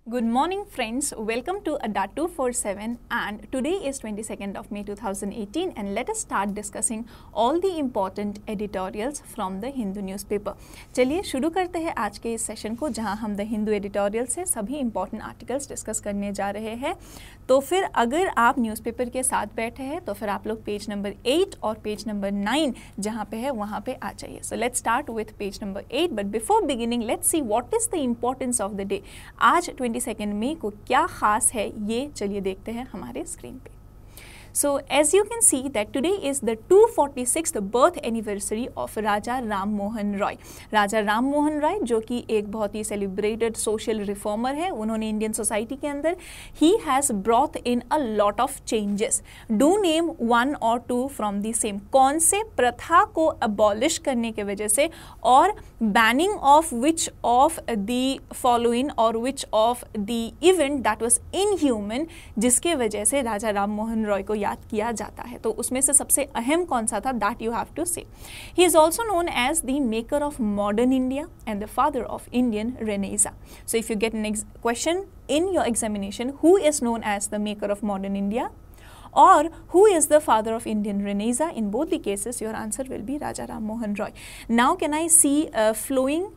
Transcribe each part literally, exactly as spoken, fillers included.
Good morning friends, welcome to A D A two forty-seven and today is twenty-second of May two thousand eighteen and let us start discussing all the important editorials from the Hindu newspaper. चलिए शुरू करते हैं आज के इस session को जहां हम द हिंदू एडिटोरियल से सभी इंपॉर्टेंट आर्टिकल्स डिस्कस करने जा रहे हैं. तो फिर अगर आप न्यूज़पेपर के साथ बैठे हैं तो फिर आप लोग पेज नंबर एट और पेज नंबर नाइन जहां पे है वहां पे आ जाइए. So let's start with page number eight but before beginning let's see what is the importance of the day. आज ट्वेंटी-सेकंड मई को क्या खास है ये चलिए देखते हैं हमारे स्क्रीन पे. So as you can see that today is the two hundred forty-sixth birth anniversary of Raja Ram Mohan Roy. राजा राम मोहन रॉय जो कि एक बहुत ही सेलिब्रेटेड सोशल रिफॉर्मर है, उन्होंने इंडियन सोसाइटी के अंदर ही has brought in a lot of changes. Do name one or two from the same. कौन से प्रथा को अबॉलिश करने के वजह से और banning of which of the following or which of the event that was inhuman जिसके वजह से राजा राम मोहन रॉय को याद किया जाता है. तो उसमें से सबसे अहम कौन सा था that you have to say. He is also known as the maker of modern India and the father of Indian renaissance. So if you get an question in your examination who is known as the maker of modern India or who is the father of Indian Renaissance, in both the cases your answer will be Raja Ram Mohan Roy. Now can I see uh, flowing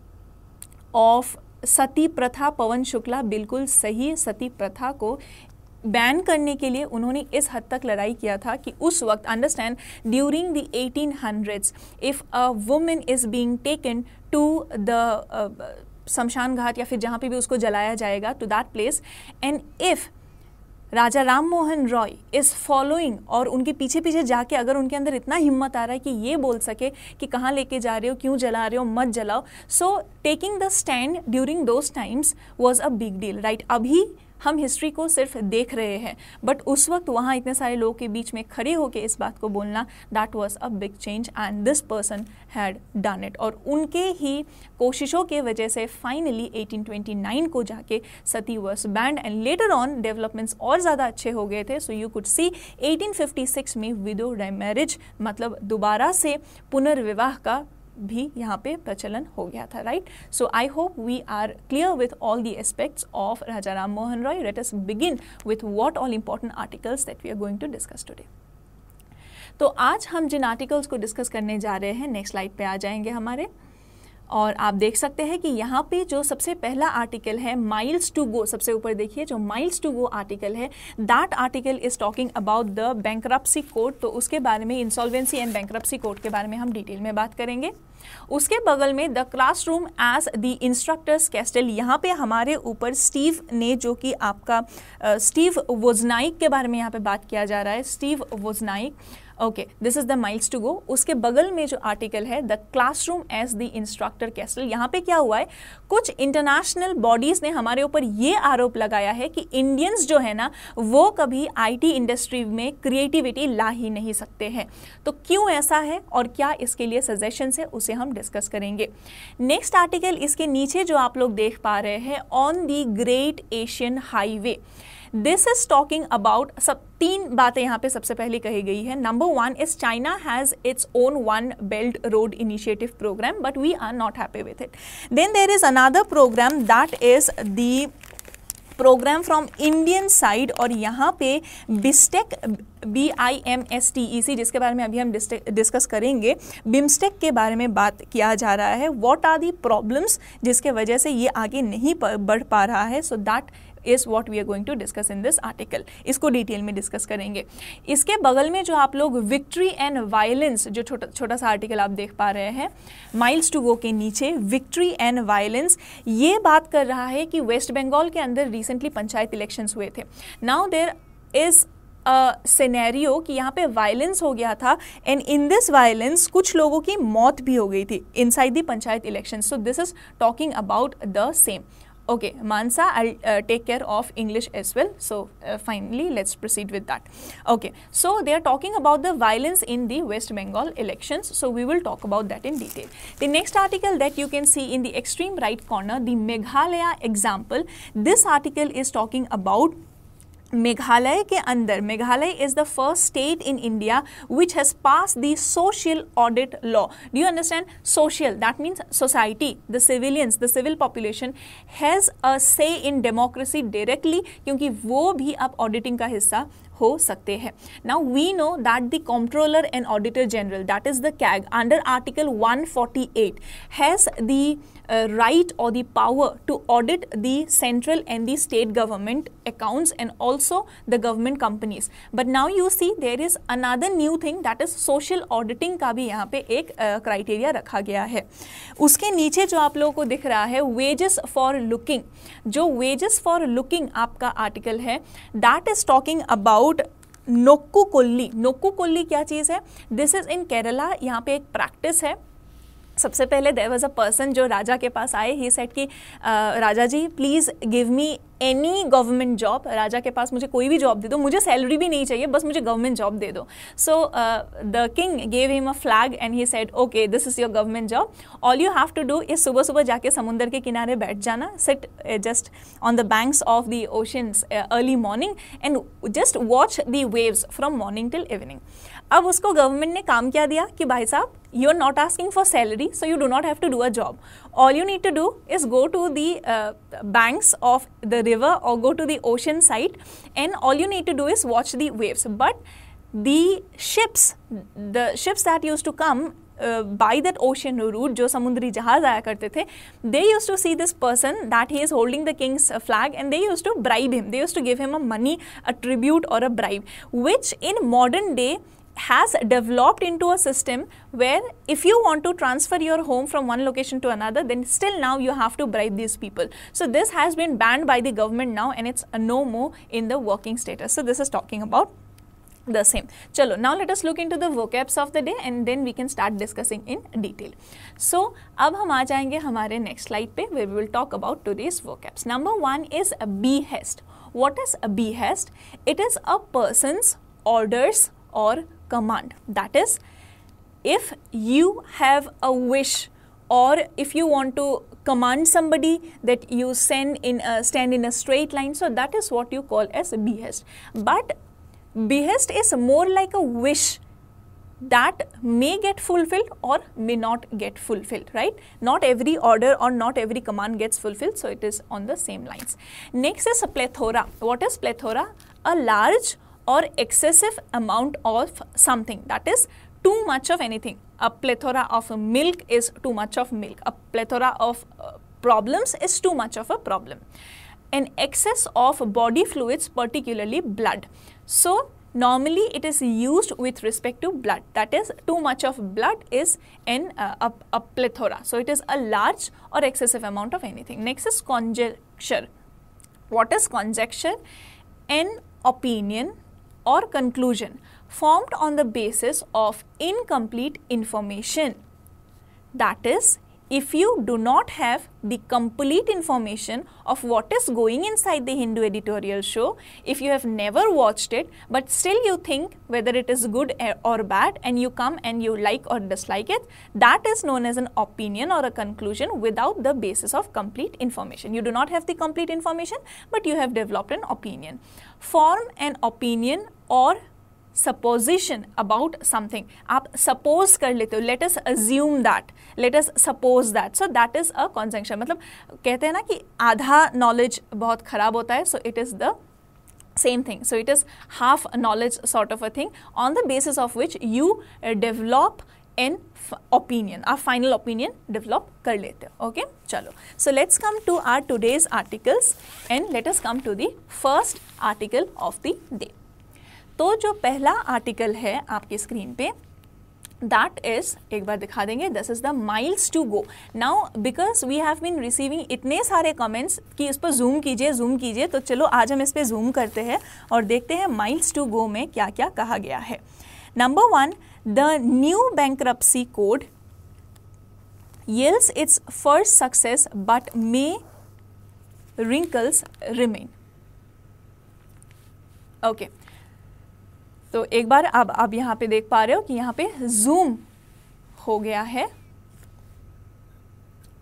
of sati प्रथा. पवन शुक्ला बिल्कुल सही. सती प्रथा को ban करने के लिए उन्होंने इस हद तक लड़ाई किया था कि उस वक्त understand during the eighteen hundreds if a women is being taken to the shamshan ghat या फिर जहाँ पे भी उसको जलाया जाएगा to that place and if Raja Ram Mohan Roy is following और उनके पीछे पीछे जाके अगर उनके अंदर इतना हिम्मत आ रहा है कि ये बोल सके कि कहाँ लेके जा रहे हो, क्यों जला रहे हो, मत जलाओ. So taking the stand during those times was a big deal right. अभी हम हिस्ट्री को सिर्फ देख रहे हैं बट उस वक्त वहाँ इतने सारे लोगों के बीच में खड़े होकर इस बात को बोलना that was a big change and this person had done it. और उनके ही कोशिशों के वजह से फाइनली एटीन ट्वेंटी नाइन को जाके sati was banned and later on developments और ज़्यादा अच्छे हो गए थे. So you could see eighteen fifty six में विडो रेमैरिज मतलब दोबारा से पुनर्विवाह का भी यहाँ पे प्रचलन हो गया था right. So I hope we are clear with all the aspects of Raja Ram Mohan Roy. Let us begin with what all important articles that we are going to discuss today. तो आज हम जिन आर्टिकल्स को डिस्कस करने जा रहे हैं नेक्स्ट स्लाइड पे आ जाएंगे हमारे और आप देख सकते हैं कि यहाँ पे जो सबसे पहला आर्टिकल है माइल्स टू गो. सबसे ऊपर देखिए जो माइल्स टू गो आर्टिकल है that article is talking about the bankruptcy code. तो उसके बारे में इंसॉल्वेंसी एंड बैंक्रप्सी कोड के बारे में हम डिटेल में बात करेंगे. उसके बगल में the classroom as the instructors castle. यहाँ पे हमारे ऊपर स्टीव ने जो कि आपका स्टीव वोजनाइक के बारे में यहाँ पे बात किया जा रहा है. Steve Wozniak okay this is the miles to go. उसके बगल में जो आर्टिकल है the classroom as the instructor castle. यहाँ पे क्या हुआ है कुछ इंटरनेशनल बॉडीज ने हमारे ऊपर ये आरोप लगाया है कि इंडियंस जो है ना वो कभी आईटी इंडस्ट्री में क्रिएटिविटी ला ही नहीं सकते हैं. तो क्यों ऐसा है और क्या इसके लिए सजेशंस है उसे हम डिस्कस करेंगे. नेक्स्ट आर्टिकल इसके नीचे जो आप लोग देख पा रहे हैं on the great Asian highway. This is talking about सब तीन बातें यहाँ पे सबसे पहले कही गई है. Number one is China has its own one belt road initiative programme but we are not happy with it. Then there is another programme that is the programme from Indian side और यहाँ पे BIMSTEC B I M S T E C जिसके बारे में अभी हम discuss करेंगे. BIMSTEC के बारे में बात किया जा रहा है. व्हाट आर दी प्रॉब्लम्स जिसके वजह से ये आगे नहीं बढ़ पा रहा है. So that is what we are going to discuss in this article. इसको डिटेल में डिस्कस करेंगे. इसके बगल में जो आप लोग विक्ट्री एंड वायलेंस जो छोटा छोटा सा आर्टिकल आप देख पा रहे हैं माइल्स टू गो के नीचे विक्ट्री एंड वायलेंस ये बात कर रहा है कि वेस्ट बंगाल के अंदर रिसेंटली पंचायत इलेक्शंस हुए थे. नाउ देयर इज़ सिनेरियो कि यहाँ पे वायलेंस हो गया था एंड इन दिस वायलेंस कुछ लोगों की मौत भी हो गई थी inside the panchayat election. So this is talking about the same. Okay, Mansa, I'll uh, take care of English as well. So uh, finally, let's proceed with that. Okay, so they are talking about the violence in the West Bengal elections. So we will talk about that in detail. The next article that you can see in the extreme right corner, the Meghalaya example. This article is talking about Meghalaya के अंदर, Meghalaya is the first state in India which has pass the social audit law. Do you understand? Social, that means society, the civilians, the civil population has a say in democracy directly, क्योंकि वो भी अब auditing का हिस्सा हो सकते हैं. Now we know that the controller and auditor general, that is the CAG, under article one forty-eight has the right or the power to audit the central and the state government accounts and also the government companies. But now you see there is another new thing, that is social auditing का भी यहाँ पे एक criteria uh, रखा गया है. उसके नीचे जो आप लोगों को दिख रहा है wages for looking, जो wages for looking आपका आर्टिकल है, that is talking about nokku kooli. Nokku kooli क्या चीज़ है? This is in Kerala. यहाँ पे एक प्रैक्टिस है. सबसे पहले देयर वाज अ पर्सन जो राजा के पास आए, ही सेड कि राजा जी please give me any government job. राजा के पास मुझे कोई भी जॉब दे दो, मुझे सैलरी भी नहीं चाहिए, बस मुझे गवर्नमेंट जॉब दे दो. So the king gave him a flag and he said okay this is your government job. All you have to do is सुबह सुबह जाके समुंदर के किनारे बैठ जाना, sit just on the banks of the oceans early morning and just watch the waves from morning till evening. अब उसको गवर्नमेंट ने काम क्या दिया कि भाई साहब you are not asking for salary, so you do not have to do a job. All you need to do is go to the uh, banks of the river or go to the ocean side, and all you need to do is watch the waves. But the ships, the ships that used to come uh, by that ocean route, जो समुद्री जहाज आया करते थे, they used to see this person that he is holding the king's flag, and they used to bribe him. They used to give him a money, a tribute or a bribe, which in modern day has developed into a system where if you want to transfer your home from one location to another, then still now you have to bribe these people. So this has been banned by the government now, and it's no more in the working status. So this is talking about the same. Chalo, now let us look into the vocabs of the day and then we can start discussing in detail. So अब हम आ जाएंगे हमारे next slide पे, where we will talk about today's vocabs. Number one is a behest. What is a behest? It is a person's orders or command. That is, if you have a wish or if you want to command somebody that you send in a, stand in a straight line, so that is what you call as a behest. But behest is more like a wish that may get fulfilled or may not get fulfilled, right? Not every order or not every command gets fulfilled, so it is on the same lines. Next is a plethora. What is plethora? A large or excessive amount of something, that is too much of anything. A plethora of milk is too much of milk. A plethora of uh, problems is too much of a problem. An excess of body fluids, particularly blood. So normally it is used with respect to blood, that is too much of blood is in uh, a, a plethora. So it is a large or excessive amount of anything. Next is conjecture. What is conjecture? An opinion or conclusion formed on the basis of incomplete information. That is, if you do not have the complete information of what is going inside the Hindu editorial show, if you have never watched it but still you think whether it is good or bad and you come and you like or dislike it, that is known as an opinion or a conclusion without the basis of complete information. You do not have the complete information but you have developed an opinion. Form an opinion or supposition about something. आप suppose कर लेते हो, let us assume that, let us suppose that. So that is a conjecture. मतलब कहते हैं ना कि आधा knowledge बहुत खराब होता है, so it is the same thing. So it is half knowledge sort of a thing on the basis of which you uh, develop an opinion, our final opinion develop कर लेते हो. Okay, चलो. So let's come to our today's articles and let us come to the first article of the day. तो जो पहला article है आपकी screen पे, दैट इज, एक बार दिखा देंगे, this is the miles to go. Now because we have been receiving इतने सारे कमेंट्स कि इस पर जूम कीजिए जूम कीजिए, तो चलो आज हम इस पर जूम करते हैं और देखते हैं माइल्स टू गो में क्या क्या कहा गया है. Number one, the new bankruptcy code yields its first success but may wrinkles remain. Okay okay. तो एक बार अब आप यहाँ पे देख पा रहे हो कि यहाँ पे जूम हो गया है.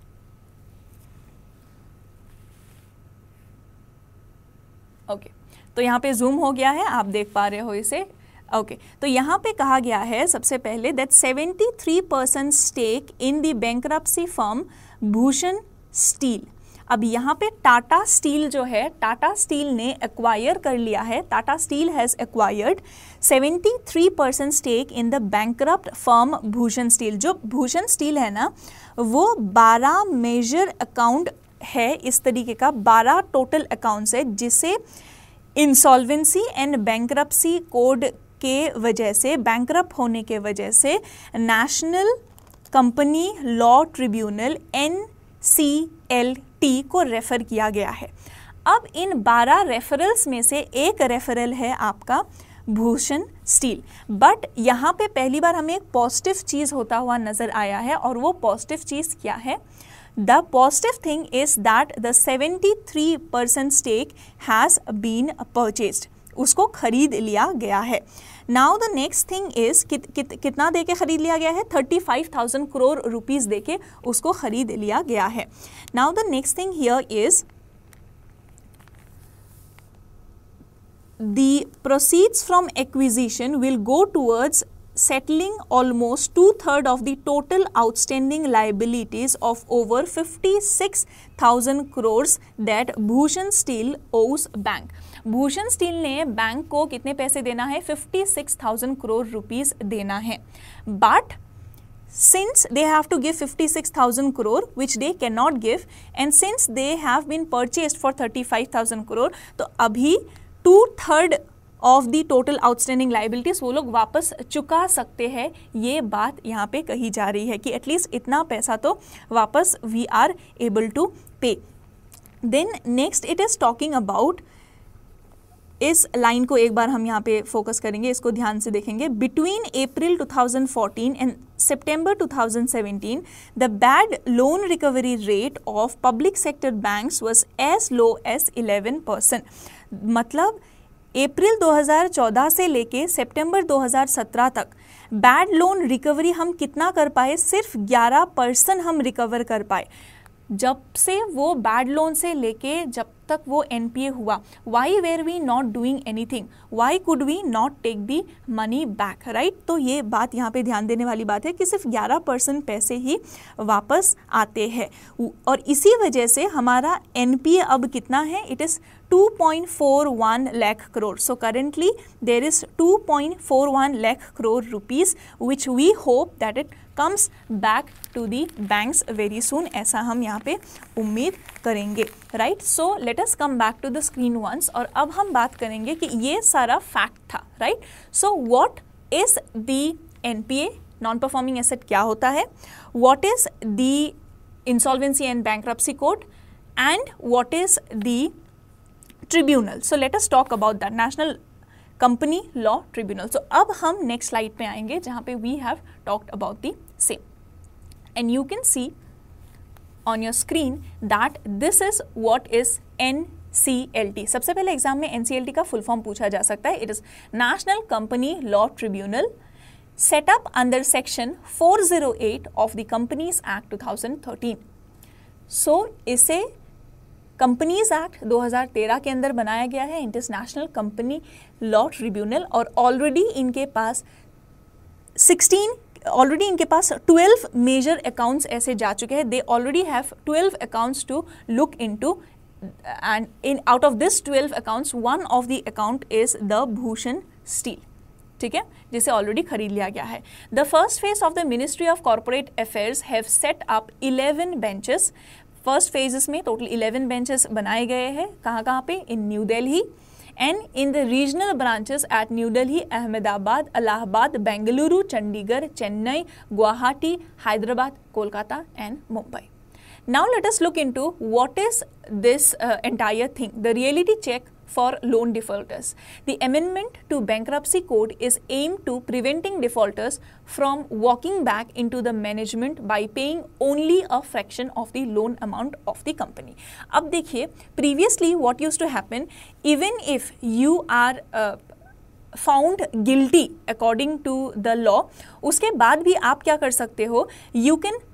Okay okay. तो यहाँ पे जूम हो गया है, आप देख पा रहे हो इसे। Okay okay. तो यहाँ पे कहा गया है सबसे पहले that seventy three percent stake in the bankruptcy firm Bhushan Steel. अब यहाँ पे टाटा स्टील जो है, टाटा स्टील ने एक्वायर कर लिया है, Tata Steel has acquired seventy three percent stake in the bankrupt firm Bhushan Steel. जो भूषण स्टील है ना, वो बारह मेजर अकाउंट है, इस तरीके का बारह टोटल अकाउंट्स है, जिसे इंसॉल्वेंसी एंड बैंकरप्सी कोड के वजह से, बैंकरप्ट होने के वजह से national company law tribunal N C L T को रेफर किया गया है। अब इन बारह रेफरल्स में से एक रेफरल है आपका भूषण स्टील, बट यहाँ पे पहली बार हमें एक पॉजिटिव चीज़ होता हुआ नज़र आया है, और वो पॉजिटिव चीज़ क्या है? The positive thing is that the seventy-three percent stake has been purchased. उसको खरीद लिया गया है। Now the next thing is कित, कित, कितना देके खरीद लिया गया है? Thirty five thousand crore rupees देके उसको खरीद लिया गया है। Now the next thing here is the proceeds from acquisition will go towards settling almost two-thirds of the total outstanding liabilities of over fifty-six thousand crores that Bhushan Steel owes bank. Bhushan Steel ने bank को कितने पैसे देना है? Fifty six thousand crore rupees देना है, but since they have to give fifty-six thousand crore which they cannot give, and since they have been purchased for thirty-five thousand crore, तो अभी two third of the total outstanding liabilities वो लोग वापस चुका सकते हैं। ये बात यहाँ पे कही जा रही है कि एटलीस्ट इतना पैसा तो वापस we are able to pay. Then next it is talking about, इस लाइन को एक बार हम यहाँ पे फोकस करेंगे, इसको ध्यान से देखेंगे। Between April two thousand fourteen and September two thousand seventeen the bad loan recovery rate of public sector banks was as low as eleven percent. मतलब अप्रैल दो हज़ार चौदह से लेके सितंबर दो हज़ार सत्रह तक बैड लोन रिकवरी हम कितना कर पाए? सिर्फ ग्यारह परसेंट हम रिकवर कर पाए। जब से वो बैड लोन से लेके जब तक वो एनपीए हुआ, why were we not doing anything, why could we not take the money back, right? तो ये बात यहाँ पे ध्यान देने वाली बात है कि सिर्फ ग्यारह परसेंट पैसे ही वापस आते हैं, और इसी वजह से हमारा एनपीए अब कितना है? It is two point four one lakh crore. So currently there is two point four one lakh crore rupees which we hope that it comes back to the banks very soon. ऐसा हम यहाँ पे उम्मीद करेंगे, right? So let us come back to the screen once, और अब हम बात करेंगे कि ये सारा फैक्ट था, right? So what is the N P A, non performing asset क्या होता है? What is the insolvency and bankruptcy code, and what is the tribunal? So let us talk about that, national company law tribunal. So अब हम next slide पे आएंगे जहाँ पे we have talked about the same, and you can see on your screen that this is what is N C L T. सबसे पहले exam में N C L T का फुल फॉर्म पूछा जा सकता है। It is national company law tribunal, set up under section four zero eight of the companies act two thousand thirteen. So इसे companies act दो हज़ार तेरह के अंदर बनाया गया है, इंटरनेशनल कंपनी लॉ ट्रिब्यूनल, और ऑलरेडी इनके पास सिक्सटीन ऑलरेडी इनके पास ट्वेल्व मेजर अकाउंट्स ऐसे जा चुके हैं। They already have twelve accounts to look into, and in out of this twelve accounts one of the account is the Bhushan Steel, ठीक है, जिसे ऑलरेडी खरीद लिया गया है। The first phase of the ministry of corporate affairs have set up eleven benches. First phases में total eleven benches बनाए गए हैं। कहाँ कहाँ पे? In New Delhi and in the regional branches eight new Delhi, Ahmedabad, Allahabad, Bengaluru, Chandigarh, Chennai, Guwahati, Hyderabad, Kolkata and Mumbai. Now let us look into what is this uh, entire thing, the reality check for loan defaulters. The amendment to bankruptcy code is aimed to preventing defaulters from walking back into the management by paying only a fraction of the loan amount of the company. अब देखिए, previously what used to happen, even if you are uh, found guilty according to the law, उसके बाद भी आप क्या कर सकते हो, you can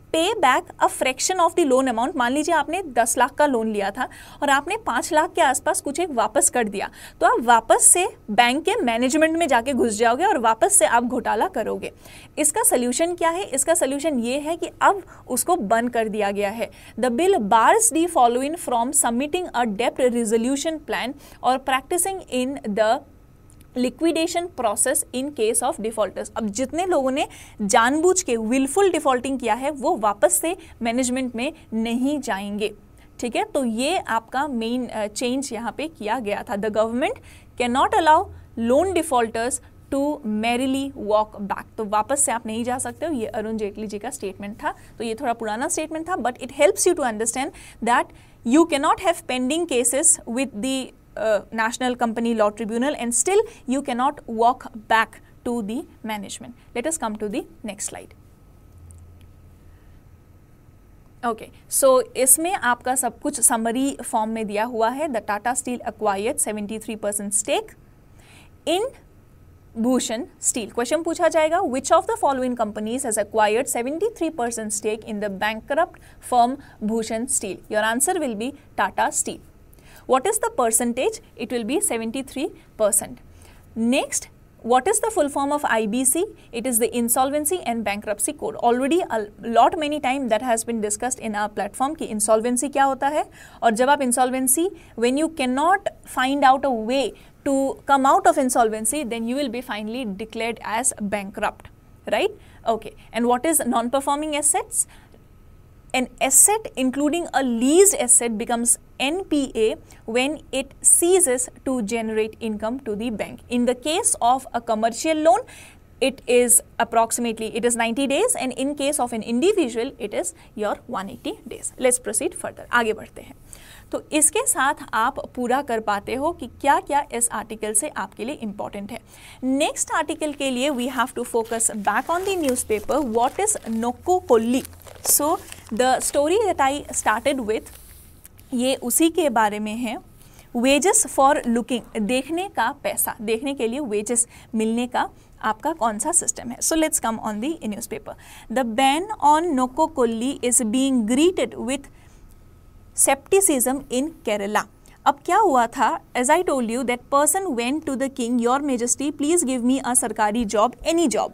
pay back a fraction of the loan amount. मान लीजिए आपने दस लाख का लोन लिया था और आपने पाँच लाख के आसपास कुछ एक वापस कर दिया, तो आप वापस से बैंक के मैनेजमेंट में जाके घुस जाओगे और वापस से आप घोटाला करोगे। इसका सोल्यूशन क्या है? इसका सोल्यूशन ये है कि अब उसको बंद कर दिया गया है। The bill bars the following from submitting a डेप्ट रिजोल्यूशन प्लान और practising in the liquidation process in case of defaulters. अब जितने लोगों ने जानबूझ के विलफुल डिफॉल्टिंग किया है वो वापस से मैनेजमेंट में नहीं जाएंगे। ठीक है, तो ये आपका मेन चेंज यहाँ पे किया गया था। The government can not allow loan defaulters to merrily walk back. तो वापस से आप नहीं जा सकते हो, ये अरुण जेटली जी का स्टेटमेंट था। तो ये थोड़ा पुराना स्टेटमेंट था, but it helps you to understand that you can not have pending cases with the Uh, National Company Law Tribunal and still you cannot walk back to the management. Let us come to the next slide. Okay, so इसमें आपका सब कुछ summary form में दिया हुआ है। The Tata Steel acquired seventy-three percent stake in Bhushan Steel. Question पूछा जाएगा, which of the following companies has acquired seventy-three percent stake in the bankrupt firm Bhushan Steel? Your answer will be Tata Steel. What is the percentage? It will be seventy-three percent. Next, what is the full form of I B C? It is the Insolvency and Bankruptcy Code. Already a lot many time that has been discussed in our platform कि insolvency क्या होता है, और जब आप insolvency, when you cannot find out a way to come out of insolvency, then you will be finally declared as bankrupt, right? Okay, and what is non-performing assets? An asset including a leased asset becomes N P A when it ceases to generate income to the bank. In the case of a commercial loan, it is approximately, it is ninety days, and in case of an individual, it is your one hundred eighty days. Let's proceed further. आगे बढ़ते हैं। तो इसके साथ आप पूरा कर पाते हो कि क्या क्या इस आर्टिकल से आपके लिए इम्पॉर्टेंट है। नेक्स्ट आर्टिकल के लिए we have to focus back on the newspaper. What is nokku kooli? So the story that I started with, ये उसी के बारे में है। वेजेस फॉर लुकिंग, देखने का पैसा, देखने के लिए वेजेस मिलने का आपका कौन सा सिस्टम है। So let's come on the newspaper. The ban on nokku kooli is being greeted with scepticism in Kerala. अब क्या हुआ था? As I told you that person went to the king, your majesty please give me a सरकारी job, any job,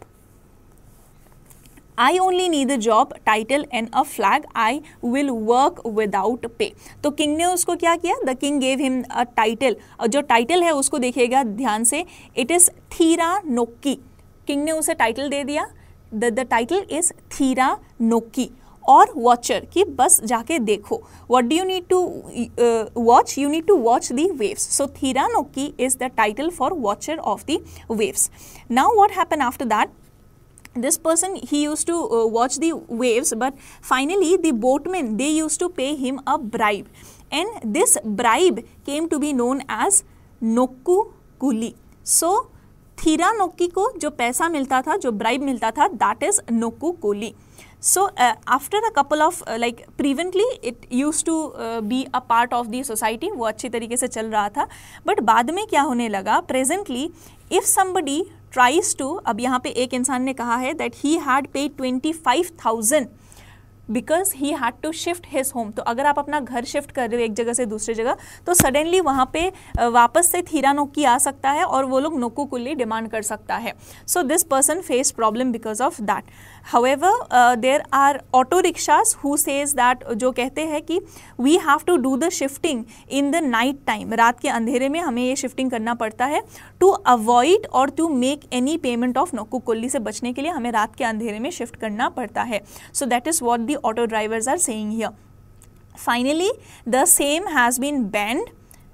I only need a job, title and a flag. I will work without pay. तो king ने उसको क्या किया? The king gave him a title. और जो title है उसको देखिएगा ध्यान से, it is Theera Nokki. King ने उसे टाइटल दे दिया, the the title is Theera Nokki, और वॉचर कि बस जाके देखो। What do you need to uh, watch? You need to watch the waves. So Theera Nokki is the title for watcher of the waves. Now what happened after that? This person, he used to uh, watch the waves, but finally the boatmen, they used to pay him a bribe, and this bribe came to be known as nokku kooli. So Theera Nokki को जो पैसा मिलता था, जो bribe मिलता था, that is नोक्कू kooli. So uh, after a couple of uh, like previously it used to uh, be a part of the society, वो अच्छी तरीके से चल रहा था, but बाद में क्या होने लगा? Presently if somebody tries to, अब यहाँ पे एक इंसान ने कहा है that he had paid twenty-five thousand because he had to shift his home. तो अगर आप अपना घर शिफ्ट कर रहे हो एक जगह से दूसरी जगह, तो सडनली वहाँ पे वापस से थीरा नोक्की आ सकता है और वो लोग नोक्कू कुली डिमांड कर सकता है. So this person face problem because of that. However there are auto rickshaws who says that, जो कहते हैं कि we have to do the shifting in the night time, रात के अंधेरे में हमें ये शिफ्टिंग करना पड़ता है टू अवॉइड और to make any payment of nokku kooli से बचने के लिए हमें रात के अंधेरे में शिफ्ट करना पड़ता है. So that is what the auto drivers are saying here. Finally the same has been banned,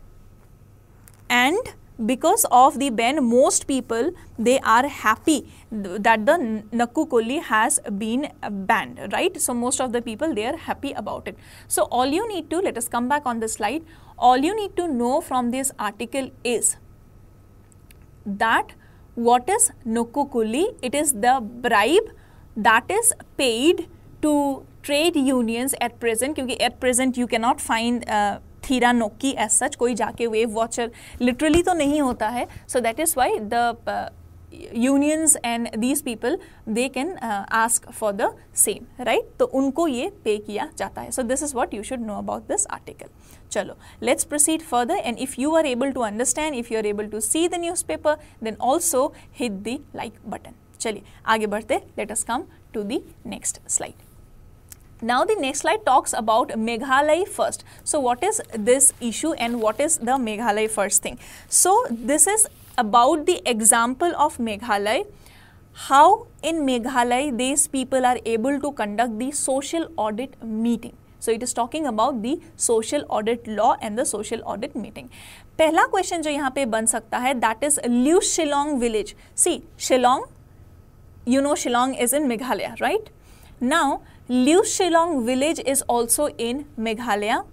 and because of the ban most people they are happy that the Nokku Koli has been banned, right? So most of the people they are happy about it. So all you need to, let us come back on the slide, all you need to know from this article is that what is Nokku Koli? It is the bribe that is paid to trade unions at present, क्योंकि at present you cannot find uh, Theera Nokki as such, कोई जाके wave watcher literally तो नहीं होता है. So that is why the unions and these people, they can uh, ask for the same, right? तो उनको ये पे किया जाता है. So this is what you should know about this article. चलो, let's proceed further, and if you are able to understand, if you are able to see the newspaper, then also hit the like button. चलिए आगे बढ़ते. Let us come to the next slide. Now the next slide talks about Meghalaya first. So what is this issue and what is the Meghalaya first thing? So this is about the example of Meghalaya, how in Meghalaya these people are able to conduct the social audit meeting. So it is talking about the social audit law and the social audit meeting. पहला question जो यहाँ पे बन सकता है, that is Liu Shillong village. See, Shillong, you know Shillong is in Meghalaya, right? Now Liu Shillong village is also in Meghalaya,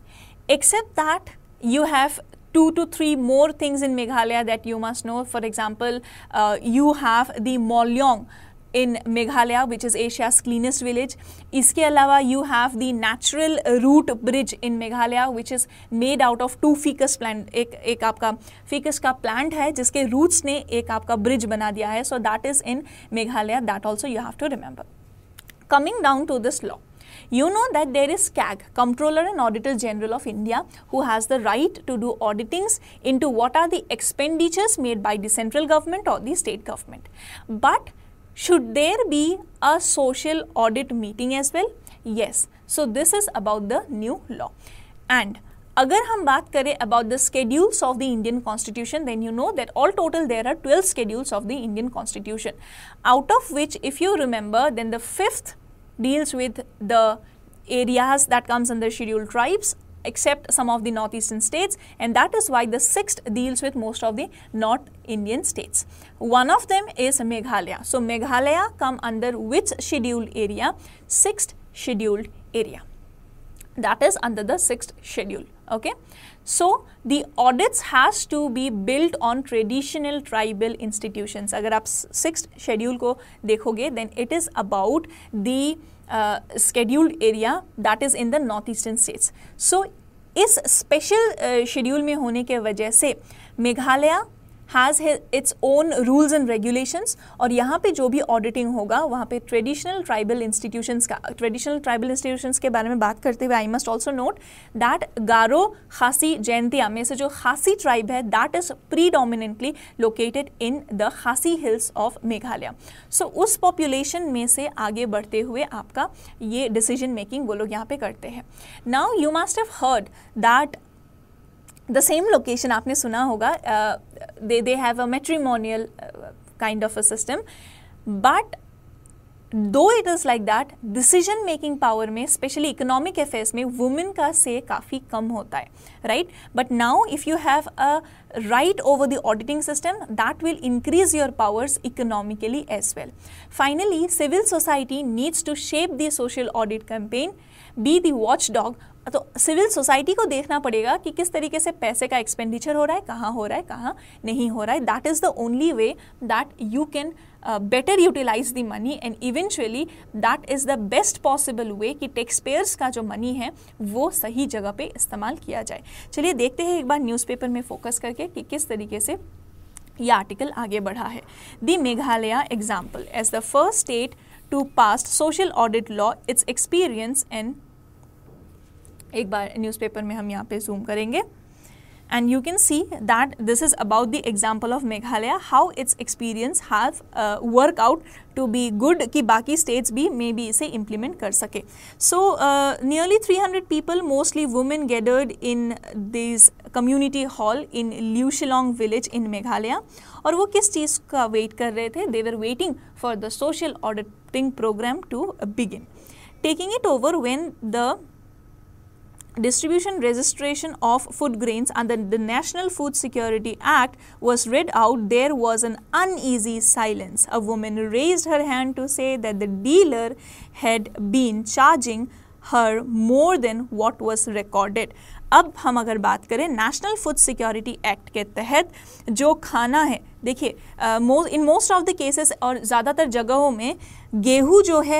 except that you have two to three more things in Meghalaya that you must know. For example, uh, you have the Molyong in Meghalaya, which is Asia's cleanest village. इसके अलावा you have the natural root bridge in Meghalaya, which is made out of two ficus plant. एक एक आपका ficus का plant है जिसके roots ने एक आपका bridge बना दिया है. So that is in Meghalaya. That also you have to remember. Coming down to this law, you know that there is C A G, Comptroller and Auditor General of India, who has the right to do auditings into what are the expenditures made by the central government or the state government. But should there be a social audit meeting as well? Yes. So this is about the new law. And अगर हम बात करें about the schedules of the Indian Constitution, then you know that all total there are twelve schedules of the Indian Constitution, out of which, if you remember, then the fifth deals with the areas that comes under scheduled tribes, except some of the northeastern states, and that is why the sixth deals with most of the North Indian states. One of them is Meghalaya. So Meghalaya come under which scheduled area? Sixth scheduled area. That is under the sixth schedule. Okay, so the audits has to be built on traditional tribal institutions. अगर आप sixth schedule को देखोगे, then it is about the uh, scheduled area that is in the northeastern states. So इस special uh, schedule में होने के वजह से Meghalaya has his, its own rules and regulations, और यहाँ पे जो भी auditing होगा वहाँ पे traditional tribal institutions का traditional tribal institutions के बारे में बात करते हुए I must also note that गारो खासी जैंतिया में से जो खासी tribe है that is predominantly located in the खासी hills of मेघालय. So उस population में से आगे बढ़ते हुए आपका ये decision making वो लोग यहाँ पे करते हैं. Now you must have heard that the same location आपने सुना होगा, uh, they they have a matrimonial uh, kind of a system, but though it is like that, decision making power में especially economic affairs में women का say काफ़ी कम होता है, right? But now if you have a right over the auditing system, that will increase your powers economically as well. Finally, civil society needs to shape the social audit campaign, be the watchdog. तो civil society को देखना पड़ेगा कि किस तरीके से पैसे का एक्सपेंडिचर हो रहा है, कहाँ हो रहा है, कहाँ नहीं हो रहा है. That is the only way that you can better utilise the money, and eventually that is the best possible way कि टैक्स पेयर्स का जो मनी है वो सही जगह पे इस्तेमाल किया जाए. चलिए देखते हैं एक बार न्यूज़पेपर में फोकस करके कि किस तरीके से ये आर्टिकल आगे बढ़ा है. The Meghalaya example as the first state to pass social audit law, its experience and एक बार न्यूज़पेपर में हम यहाँ पे जूम करेंगे and you can see that this is about the example of Meghalaya, how its experience have uh, work out to be good कि बाकी states भी may be इसे implement कर सके. So uh, nearly three hundred people, mostly women, gathered in this community hall in Liu Shillong village in Meghalaya. और वो किस चीज़ का wait कर रहे थे? They were waiting for the social auditing program to begin. Taking it over when the distribution registration of food grains under the National Food Security Act was read out, there was an uneasy silence. A woman raised her hand to say that the dealer had been charging her more than what was recorded. अब हम अगर बात करें national food security act के तहत जो खाना है, देखिए in most of the cases और ज़्यादातर जगहों में गेहूँ जो है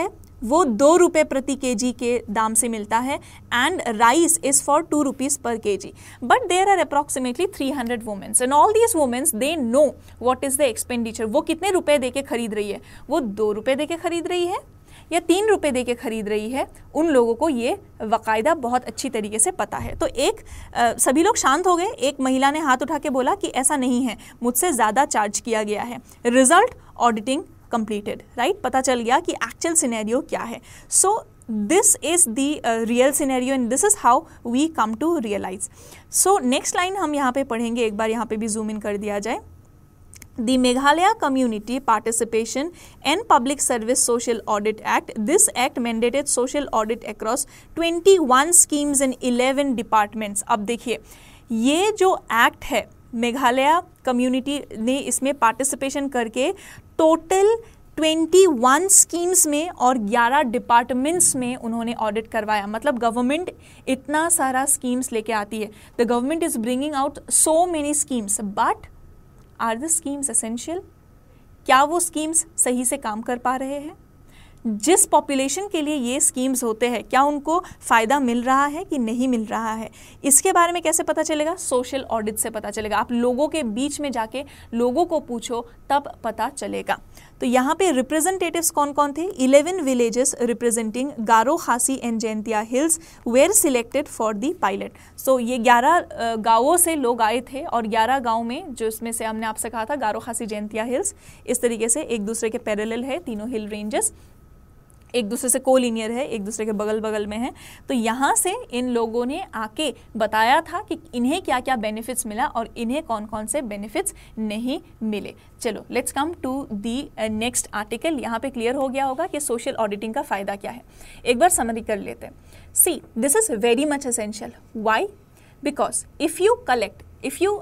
वो दो रुपये प्रति केजी के दाम से मिलता है and rice is for two rupees per K G. But there are approximately three hundred womens and all these womens they know what is the expenditure. वो कितने रुपए दे के खरीद रही है, वो दो रुपये दे के खरीद रही है या तीन रुपए दे के खरीद रही है, उन लोगों को ये बाकायदा बहुत अच्छी तरीके से पता है. तो एक आ, सभी लोग शांत हो गए. एक महिला ने हाथ उठा के बोला कि ऐसा नहीं है, मुझसे ज़्यादा चार्ज किया गया है. Result auditing completed, right. पता चल गया कि एक्चुअल सिनेरियो क्या है. So this is the real scenario and this is how we come to realise. So next line हम यहाँ पे पढ़ेंगे. एक बार यहाँ पे भी जूम इन कर दिया जाए. The Meghalaya Community Participation and Public Service Social Audit Act. This act mandated social audit across twenty-one schemes and eleven departments. अब देखिए, ये जो एक्ट है मेघालय कम्युनिटी ने इसमें पार्टिसिपेशन करके टोटल इक्कीस स्कीम्स में और ग्यारह डिपार्टमेंट्स में उन्होंने ऑडिट करवाया. मतलब गवर्नमेंट इतना सारा स्कीम्स लेके आती है. The government is bringing out so many schemes, but are the schemes essential? क्या वो स्कीम्स सही से काम कर पा रहे हैं? जिस पॉपुलेशन के लिए ये स्कीम्स होते हैं, क्या उनको फ़ायदा मिल रहा है कि नहीं मिल रहा है? इसके बारे में कैसे पता चलेगा? सोशल ऑडिट से पता चलेगा. आप लोगों के बीच में जाके लोगों को पूछो, तब पता चलेगा. तो यहाँ पे रिप्रेजेंटेटिव्स कौन कौन थे? Eleven villages representing Garo, Khasi and Jaintia hills were selected for the pilot. सो ये ग्यारह गाँवों से लोग आए थे और ग्यारह गाँव में, जो इसमें से हमने आपसे कहा था गारो, खासी, जैंतिया हिल्स, इस तरीके से एक दूसरे के पैरेलल है. तीनों हिल रेंजेस एक दूसरे से कोलिनियर है, एक दूसरे के बगल बगल में है. तो यहाँ से इन लोगों ने आके बताया था कि इन्हें क्या क्या बेनिफिट्स मिला और इन्हें कौन कौन से बेनिफिट्स नहीं मिले. चलो let's come to the next article. यहाँ पे क्लियर हो गया होगा कि सोशल ऑडिटिंग का फ़ायदा क्या है. एक बार समरी कर लेते हैं. See, this is very much essential. Why? Because if you collect, if you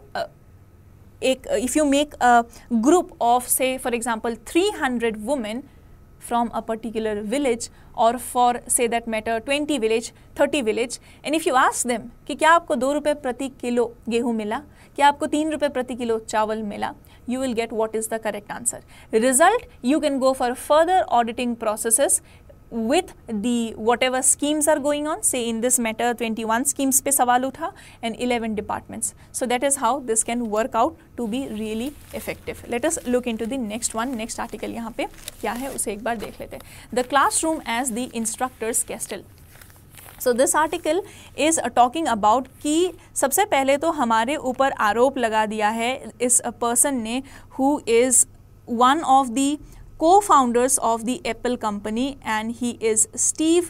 एक if you make a group of say for example three hundred women from a particular village, or for say that matter twenty village, thirty village, and if you ask them कि क्या आपको दो रुपये प्रति kilo गेहूँ मिला, क्या आपको तीन रुपये प्रति किलो चावल मिला, you will get what is the correct answer. Result, you can go for further auditing processes with the whatever schemes are going on. Say in this matter twenty-one schemes पे सवाल उठा and eleven departments. So that is how this can work out to be really effective. Let us look into the next one. Next article यहाँ पे क्या है उसे एक बार देख लेते हैं. The classroom as the instructor's castle. So this article is talking about कि सबसे पहले तो हमारे ऊपर आरोप लगा दिया है इस person ने who is one of the co-founders of the Apple company, and he is Steve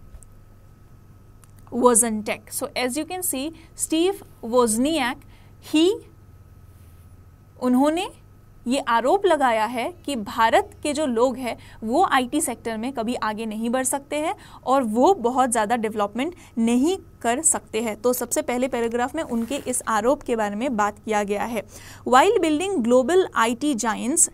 Wozniak. So as you can see, Steve Wozniak, he उन्होंने ये आरोप लगाया है कि भारत के जो लोग हैं वो आईटी सेक्टर में कभी आगे नहीं बढ़ सकते हैं और वो बहुत ज़्यादा डेवलपमेंट नहीं कर सकते हैं. तो सबसे पहले पैराग्राफ में उनके इस आरोप के बारे में बात किया गया है. While building global I T giants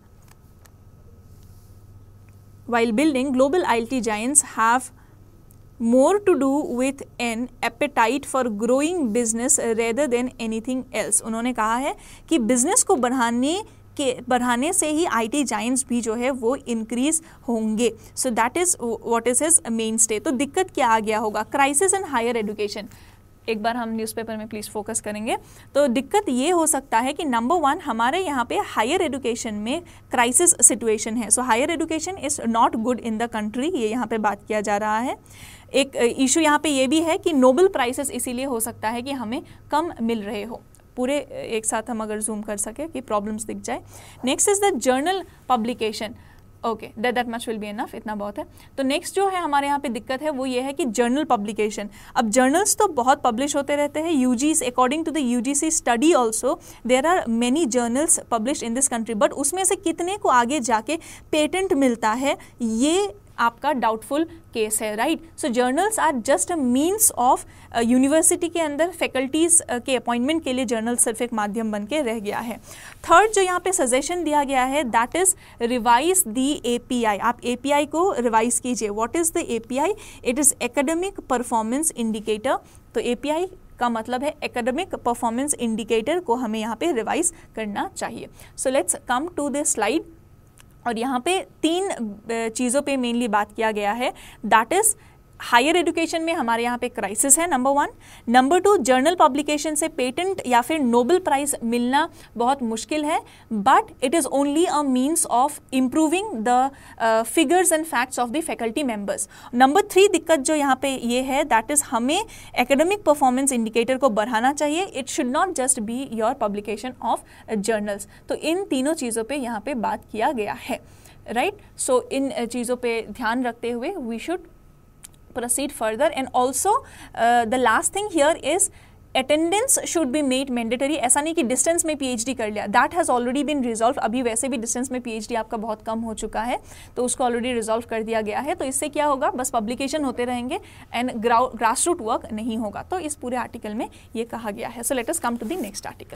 While building, global I T giants have more to do with an appetite for growing business rather than anything else. उन्होंने कहा है कि बिजनेस को बढ़ाने के बढ़ाने से ही I T giants भी जो है वो इंक्रीज होंगे. So that is what is his mainstay. तो दिक्कत क्या आ गया होगा? Crisis in higher education. एक बार हम न्यूज़पेपर में प्लीज़ फोकस करेंगे. तो दिक्कत ये हो सकता है कि नंबर वन, हमारे यहाँ पे हायर एजुकेशन में क्राइसिस सिचुएशन है. So higher education is not good in the country, ये यहाँ पे बात किया जा रहा है. एक इशू यहाँ पे ये भी है कि नोबेल प्राइजेस इसीलिए हो सकता है कि हमें कम मिल रहे हो. पूरे एक साथ हम अगर जूम कर सके कि प्रॉब्लम्स दिख जाए. Next is the journal publication. Okay, that that much will be enough, इतना बहुत है. तो नेक्स्ट जो है हमारे यहाँ पे दिक्कत है वो ये है कि जर्नल पब्लिकेशन. अब जर्नल्स तो बहुत पब्लिश होते रहते हैं. UGC, according to the UGC study also there are many journals publish in this country, but उसमें से कितने को आगे जाके पेटेंट मिलता है ये आपका डाउटफुल केस है, right. So journals are just a means of, university के अंदर फैकल्टीज़ uh, के अपॉइंटमेंट के लिए जर्नल सिर्फ एक माध्यम बन के रह गया है. थर्ड जो यहाँ पे सजेशन दिया गया है that is revise the A P I. आप ए पी आई को रिवाइज कीजिए. What is the A P I? It is academic performance indicator. तो ए पी आई का मतलब है एकेडमिक परफॉर्मेंस इंडिकेटर को हमें यहाँ पे रिवाइज करना चाहिए. So let's come to this slide. और यहाँ पे तीन चीज़ों पे मेनली बात किया गया है, दैट इज़ हायर एजुकेशन में हमारे यहाँ पे क्राइसिस है, number one. Number two, journal publication से पेटेंट या फिर नोबेल प्राइज मिलना बहुत मुश्किल है, but it is only a means of improving the figures and facts of the faculty members. Number three दिक्कत जो यहाँ पे ये है, दैट इज़ हमें एकेडमिक परफॉर्मेंस इंडिकेटर को बढ़ाना चाहिए, it should not just be your publication of journals. तो इन तीनों चीज़ों पे यहाँ पे बात किया गया है, राइट right? सो so, इन चीज़ों पे ध्यान रखते हुए we should proceed further, and also uh, the last thing here is attendance should be made mandatory। ऐसा नहीं कि डिस्टेंस में पीएचडी कर लिया, that has already been resolve. अभी वैसे भी डिस्टेंस में पीएचडी आपका बहुत कम हो चुका है, तो उसको ऑलरेडी रिजॉल्व कर दिया गया है। तो इससे क्या होगा, बस पब्लिकेशन होते रहेंगे एंड ग्रास रूट वर्क नहीं होगा। तो इस पूरे आर्टिकल में ये कहा गया है। So let us come to the next article.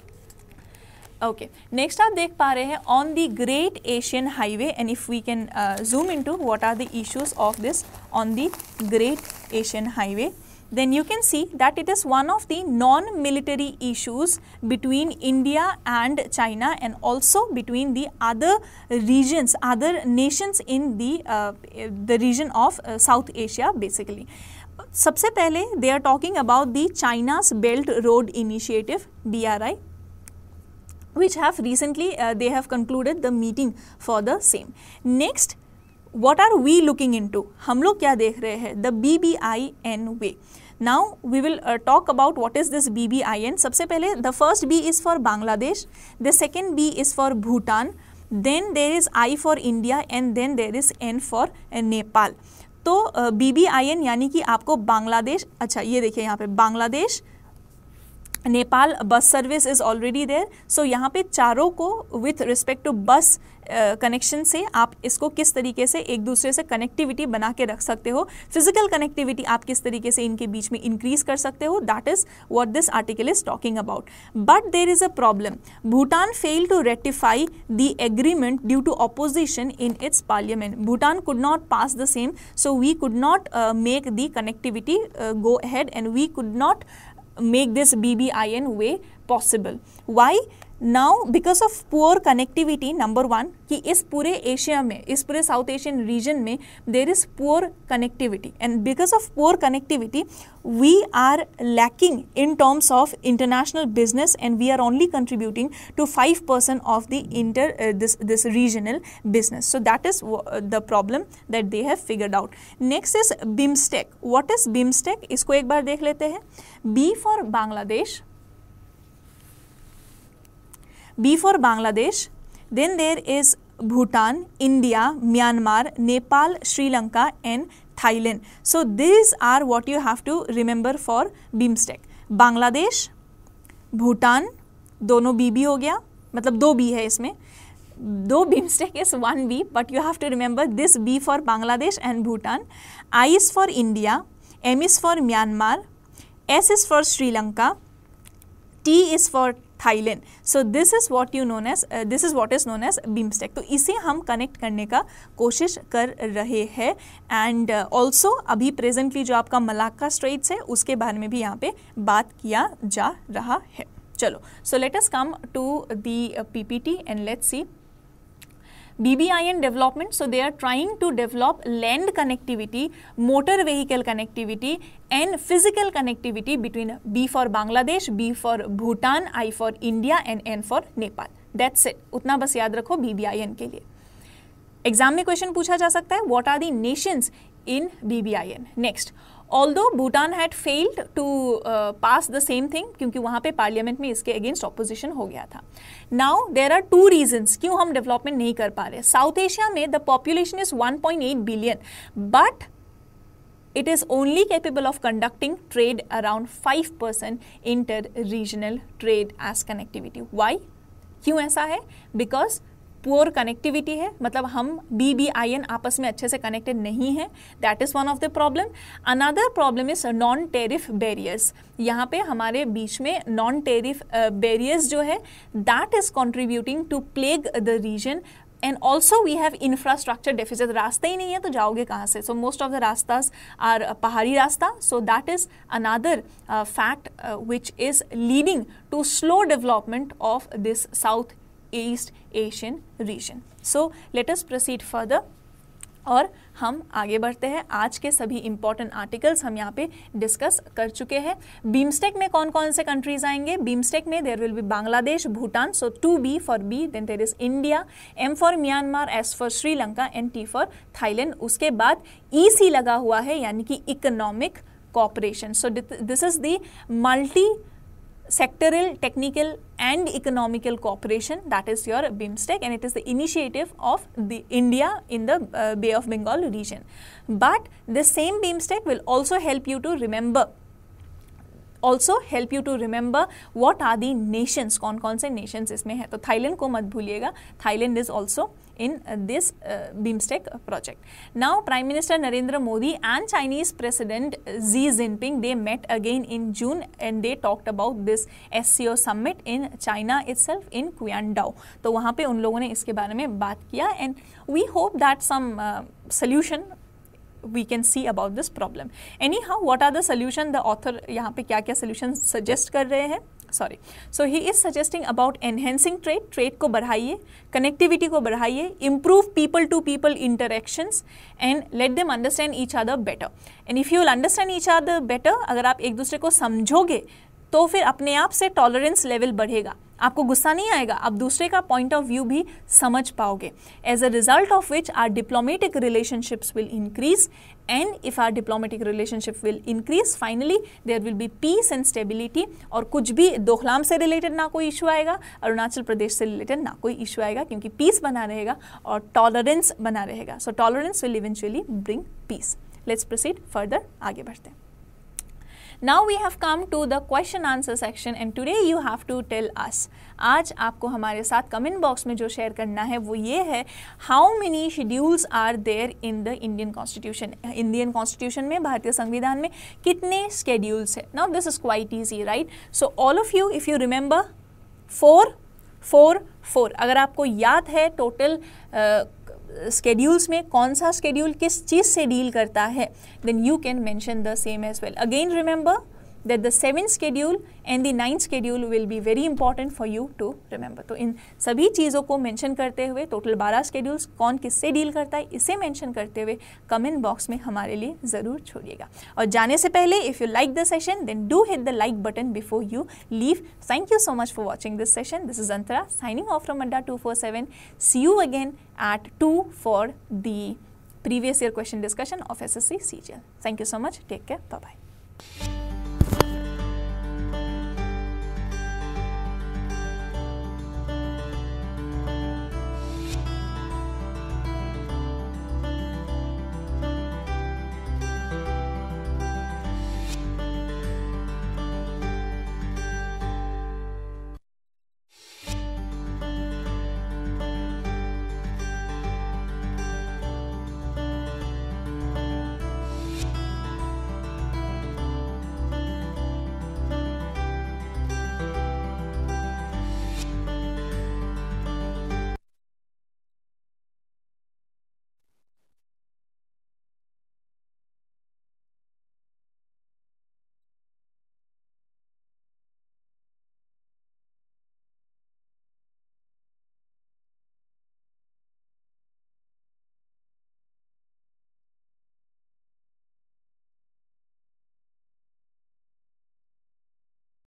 Okay, next आप देख पा रहे हैं on the great Asian highway, and if we can zoom into what are the issues of this on the great Asian highway, then you can see that it is one of the non-military issues between India and China, and also between the other regions, other nations in the uh, the region of uh, South Asia basically. सबसे पहले they are talking about the China's Belt Road Initiative, B R I, which have recently uh, they have concluded the meeting for the same. Next, what are we looking into? हम लोग क्या देख रहे हैं? The B B I N way. Now we will uh, talk about what is this B B I N. सबसे पहले the first B is for Bangladesh, the second B is for Bhutan, then there is I for India, and then there is N for uh, Nepal. तो uh, B B I N यानी कि आपको बांग्लादेश, अच्छा ये देखिए यहाँ पे Bangladesh, Nepal bus service is already there. So यहाँ पे चारों को with respect to bus connection से आप इसको किस तरीके से एक दूसरे से कनेक्टिविटी बना के रख सकते हो, फिजिकल कनेक्टिविटी आप किस तरीके से इनके बीच में इंक्रीज कर सकते हो, that is what this article is talking about. But there is a problem, Bhutan fail to ratify the agreement due to opposition in its parliament. Bhutan could not pass the same, so we could not make the connectivity go ahead, and we could not make this B B I N way possible. Why? Now because of poor connectivity, number one, कि इस पूरे Asia में, इस पूरे south Asian region में there is poor connectivity, and because of poor connectivity we are lacking in terms of international business, and we are only contributing to five percent of the inter uh, this this regional business. So that is uh, the problem that they have figured out. Next is BIMSTEC. What is BIMSTEC? इसको एक बार देख लेते हैं. B for Bangladesh, B for Bangladesh, then there is Bhutan, India, Myanmar, Nepal, Sri Lanka and Thailand. So these are what you have to remember for BIMSTEC. Bangladesh, Bhutan, दोनों B B हो गया, मतलब दो B है इसमें, दो BIMSTEC is one B, but you have to remember this B for Bangladesh and Bhutan, I is for India, M is for Myanmar, S is for Sri Lanka, T is for Thailand. So this is what you known as this is what is known as BIMSTEC. तो इसे हम connect करने का कोशिश कर रहे हैं. And also uh, अभी प्रेजेंटली जो आपका मलाक्का स्ट्रेट्स है उसके बारे में भी यहाँ पे बात किया जा रहा है. चलो, so let us come to the PPT and let's see B B I N development. So they are trying to develop land connectivity, motor vehicle connectivity and physical connectivity between B for Bangladesh, B for Bhutan, I for India and N for Nepal. That's it. उतना बस याद रखो B B I N के लिए. Exam में question पूछा जा सकता है, what are the nations in B B I N? Next, although Bhutan had failed to uh, pass the same thing, क्योंकि वहाँ पे पार्लियामेंट में इसके अगेंस्ट ऑपोजिशन हो गया था. Now there are two reasons क्यों हम डेवलपमेंट नहीं कर पा रहे. साउथ एशिया में the population is one point eight billion, but it is only capable of conducting trade around five percent inter-regional trade as connectivity. Why? क्यों ऐसा है? Because पुअर कनेक्टिविटी है, मतलब हम B B I N आपस में अच्छे से कनेक्टेड नहीं है. That is one of the problem. Another problem is non tariff barriers. यहाँ पे हमारे बीच में नॉन टेरिफ बैरियर्स जो है that is contributing to plague the region. And also we have infrastructure deficit. रास्ते ही नहीं है तो जाओगे कहाँ से? सो मोस्ट ऑफ द रास्तास आर पहाड़ी रास्ता. So that is another fact which is leading to slow development of this south east Asian region. So let us proceed further और हम आगे बढ़ते हैं। आज के सभी इंपॉर्टेंट आर्टिकल्स हम यहाँ पे डिस्कस कर चुके हैं। बीमस्टेक में कौन कौन से कंट्रीज आएंगे? बीमस्टेक में there will be Bangladesh, Bhutan, so two B for B, then there is India, M for Myanmar, S for Sri Lanka and T for Thailand. उसके बाद ई सी लगा हुआ है यानी कि economic cooperation. So this is the multi sectoral, technical and economical cooperation, that is your BIMSTEC, and it is the initiative of the India in the uh, Bay of Bengal region. But this same BIMSTEC will also help you to remember also help you to remember what are the nations, कौन कौन से nations इसमें है। तो Thailand को मत भूलिएगा, Thailand is also in uh, this uh, BIMSTEC project. Now Prime Minister Narendra Modi and Chinese President Xi Jinping, they met again in June and they talked about this S C O summit in China itself in Qingdao. तो वहाँ पे उन लोगों ने इसके बारे में बात किया and we hope that some uh, solution we can see about this problem. Anyhow, what are the solution? The author यहाँ पे क्या क्या solution suggest कर रहे हैं? Sorry. So he is suggesting about enhancing trade. Trade को बढ़ाइए, connectivity को बढ़ाइए, improve people to people interactions and let them understand each other better. And if you will understand each other better, अगर आप एक दूसरे को समझोगे तो फिर अपने आप से टॉलरेंस लेवल बढ़ेगा, आपको गुस्सा नहीं आएगा, आप दूसरे का पॉइंट ऑफ व्यू भी समझ पाओगे। As a result of which our diplomatic relationships will increase and if our diplomatic relationship will increase finally there will be peace and stability. और कुछ भी दोखलाम से रिलेटेड ना कोई इशू आएगा, अरुणाचल प्रदेश से रिलेटेड ना कोई इशू आएगा, क्योंकि पीस बना रहेगा और टॉलरेंस बना रहेगा। So tolerance will eventually bring peace. Let's proceed further, आगे बढ़ते हैं। Now we have come to the question answer section and today you have to tell us, आज आपको हमारे साथ कमेंट बॉक्स में जो शेयर करना है वो ये है, how many schedules are there in the Indian Constitution? Indian Constitution में, भारतीय संविधान में कितने schedules है? Now this is quite easy, right? So all of you, if you remember, four, four, four. अगर आपको याद है टोटल स्केड्यूल्स में कौन सा स्केड्यूल किस चीज़ से डील करता है, then you can mention the same as well. Again remember that the seventh schedule and the ninth schedule will be very important for you to remember. तो इन सभी चीज़ों को मेंशन करते हुए टोटल बारह स्केड्यूल्स कौन किससे डील करता है इसे मेंशन करते हुए कमेंट बॉक्स में हमारे लिए ज़रूर छोड़िएगा. और जाने से पहले if you like the session then do hit the like button before you leave. Thank you so much for watching this session. This is Antara signing off from Adda two four seven. See you again at two for the previous year question discussion of S S C C G L. Thank you so much. Take care. Bye bye.